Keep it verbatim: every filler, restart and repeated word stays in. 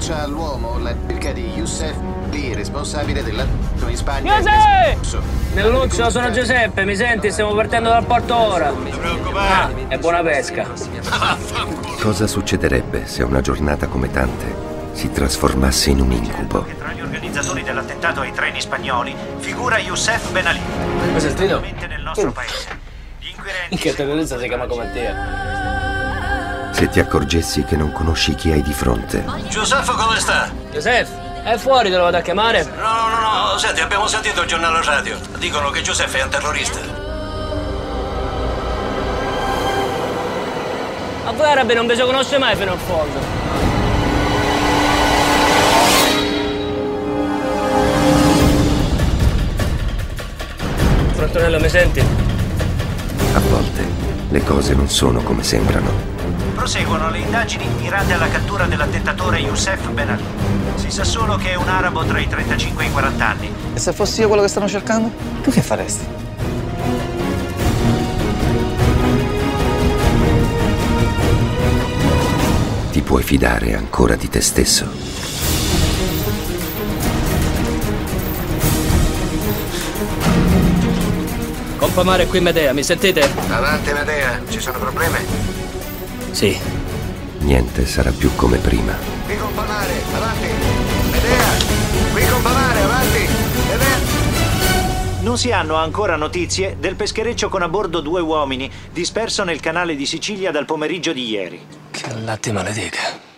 traccia all'uomo la ricerca di Youssef B, responsabile dell'attentato in Spagna. Giuseppe! Nell'Uzzo, sono Giuseppe, mi senti? Stiamo partendo dal porto ora. Non ti preoccupare. Ah, e buona pesca. Cosa succederebbe se una giornata come tante si trasformasse in un incubo? Tra gli organizzatori dell'attentato ai treni spagnoli figura Youssef Ben Ali. Hai sentito? Nel nostro paese. Gli inquirenti. Che terrorista si chiama come te. Se ti accorgessi che non conosci chi hai di fronte. Giuseppe come sta? Giuseppe, è fuori, te lo vado a chiamare? No, no, no, senti, abbiamo sentito il giornale radio. Dicono che Giuseppe è un terrorista. Ma voi arabi non vi si conosce mai fino in fondo. Frontonello, mi senti? A volte le cose non sono come sembrano. Proseguono le indagini mirate alla cattura dell'attentatore Youssef Ben Ali. Si sa solo che è un arabo tra i trentacinque e i quaranta anni. E se fossi io quello che stanno cercando? Tu che faresti? Ti puoi fidare ancora di te stesso? Compa Mare qui Medea, mi sentite? Avanti, Medea, ci sono problemi? Sì. Niente sarà più come prima. Qui con Pamare, avanti! Medea! Qui con Pamare, avanti! Medea! Non si hanno ancora notizie del peschereccio con a bordo due uomini disperso nel canale di Sicilia dal pomeriggio di ieri. Che Allah ti maledica.